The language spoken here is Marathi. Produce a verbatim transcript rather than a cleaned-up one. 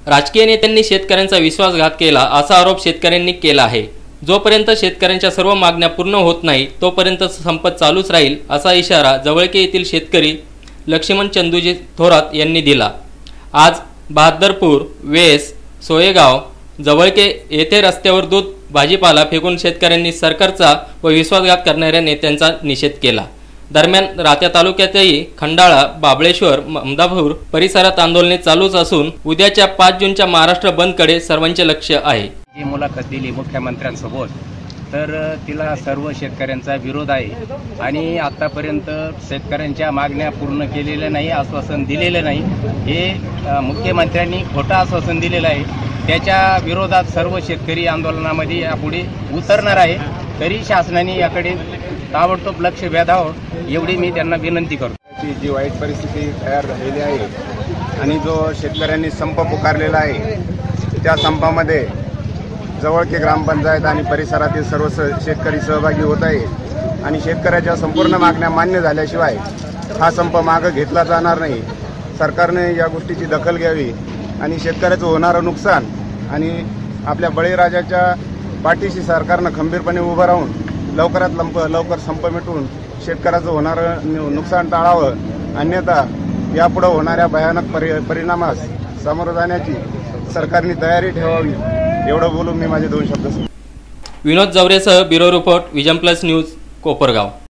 राजकीय नेत्यांनी शेतकऱ्यांचा विश्वासघात केला असा आरोप शेतकऱ्यांनी केला आहे। जोपर्यंत शेतकऱ्यांच्या सर्व मागण्या पूर्ण होत नाही तोपर्यंत संप चालूच राहील असा इशारा जवळके येथील शेतकरी लक्ष्मण चंदूजी थोरात यांनी दिला। आज बहादरपूर, वेस, सोयगाव, जवळके येथे रस्त्यावर दूध भाजीपाला फेकून शेतकऱ्यांनी सरकारचा व विश्वासघात करणाऱ्या नेत्यांचा निषेध केला। दरम्यान राहत्या तालुक्यातही खंडाळा, बाबळेश्वर, ममदापूर परिसरात आंदोलने चालूच असून उद्याच्या पाच जूनच्या महाराष्ट्र बंदकडे सर्वांचे लक्ष आहे। जी मुलाखत दिली मुख्यमंत्र्यांसोबत तर तिला सर्व शेतकऱ्यांचा विरोध आहे आणि आतापर्यंत शेतकऱ्यांच्या मागण्या पूर्ण केलेल्या नाही, आश्वासन दिलेलं नाही। हे मुख्यमंत्र्यांनी खोटं आश्वासन दिलेलं आहे। त्याच्या विरोधात सर्व शेतकरी आंदोलनामध्ये यापुढे उतरणार आहे। तरी शासनाने याकडे ताबडतोब लक्ष वेधावं एवढी मी त्यांना विनंती करतो। जी वाईट परिस्थिती तयार झालेली आहे आणि जो शेतकऱ्यांनी संप पुकारलेला आहे त्या संपामध्ये जवळके ग्रामपंचायत आणि परिसरातील सर्व शेतकरी सहभागी होत आहे आणि शेतकऱ्याच्या संपूर्ण मागण्या मान्य झाल्याशिवाय हा संप मागे घेतला जाणार नाही। सरकारने या गोष्टीची दखल घ्यावी आणि शेतकऱ्याचं होणारं नुकसान आणि आपल्या बळीराजाच्या पाठीशी सरकारनं खंबीरपणे उभं राहून लवकरात लवकर संप मिटवून शेतकऱ्याचं होणारं नुकसान टाळावं, अन्यथा यापुढे होणाऱ्या भयानक परि परिणामास सामोरं जाण्याची सरकारने तयारी ठेवावी एवढं बोलून मी माझे दोन शब्द। विनोद जवरेसह bureau report, vision plus news, Kopargaon.